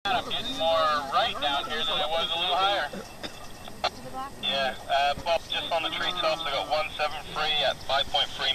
I'm getting more right down here than it was a little higher. Yeah, well, just on the tree tops, I got 17 free at 5.3